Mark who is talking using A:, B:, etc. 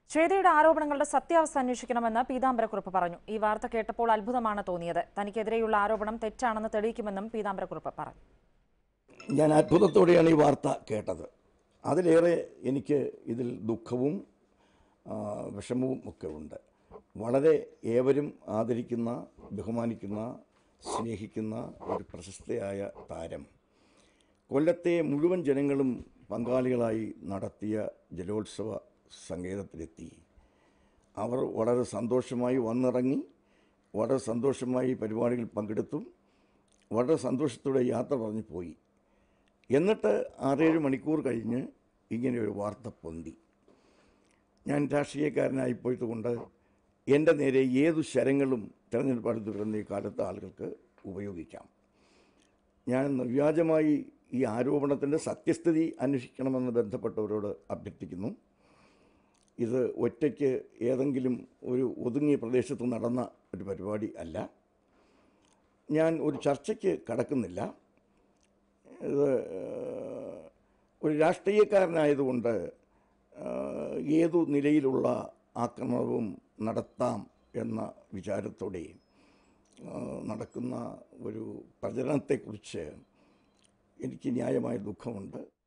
A: ശ്വേതയുടെ ആരോപണങ്ങളുടെ സത്യാവസ്ഥ അന്വേഷിക്കണമെന്ന് പീതാംബരക്കുറുപ്പ് പറഞ്ഞു. ഈ വാർത്ത കേട്ടപ്പോൾ അത്ഭുതമാണ് തോന്നിയത്. തനിക്കെതിരെയുള്ള ആരോപണം തെറ്റാണെന്ന് തെളിയിക്കുമെന്നും പീതാംബരക്കുറുപ്പ് പറഞ്ഞു.
B: ഞാൻ അത്ഭുതത്തോടെയാണ് ഈ വാർത്ത കേട്ടത്. അതിലേറെ എനിക്ക് ഇതിൽ ദുഃഖവും വിഷമവും ഒക്കെ ഉണ്ട്. വളരെ ഏവരും ആദരിക്കുന്ന, ബഹുമാനിക്കുന്ന, സ്നേഹിക്കുന്ന ഒരു പ്രശസ്തയായ താരം കൊല്ലത്തെ മുഴുവൻ ജനങ്ങളും പങ്കാളികളായി നടത്തിയ ജലോത്സവ സങ്കേതത്തിലെത്തി. അവർ വളരെ സന്തോഷമായി വന്നിറങ്ങി, വളരെ സന്തോഷമായി പരിപാടിയിൽ പങ്കെടുത്തു, വളരെ സന്തോഷത്തോടെ യാത്ര പറഞ്ഞു പോയി. എന്നിട്ട് 6-7 മണിക്കൂർ കഴിഞ്ഞ് ഇങ്ങനെയൊരു വാർത്ത പൊന്തി. ഞാൻ രാഷ്ട്രീയക്കാരനായിപ്പോയതുകൊണ്ട് എൻ്റെ നേരെ ഏതു ശരങ്ങളും തിരഞ്ഞെടുപ്പ് അടുത്ത് വരുന്ന ഈ കാലത്ത് ആളുകൾക്ക് ഉപയോഗിക്കാം. ഞാൻ നിർവ്യാജമായി ഈ ആരോപണത്തിൻ്റെ സത്യസ്ഥിതി അന്വേഷിക്കണമെന്ന് ബന്ധപ്പെട്ടവരോട് അഭ്യർത്ഥിക്കുന്നു. ഇത് ഒറ്റയ്ക്ക് ഏതെങ്കിലും ഒരു ഒതുങ്ങിയ പ്രദേശത്ത് നടന്ന ഒരു പരിപാടി അല്ല. ഞാൻ ഒരു ചർച്ചയ്ക്ക് കടക്കുന്നില്ല. ഇത് ഒരു രാഷ്ട്രീയക്കാരനായതുകൊണ്ട് ഏതു നിലയിലുള്ള ആക്രമണവും നടത്താം എന്ന വിചാരത്തോടെ നടക്കുന്ന ഒരു പ്രചരണത്തെക്കുറിച്ച് എനിക്ക് ന്യായമായ ദുഃഖമുണ്ട്.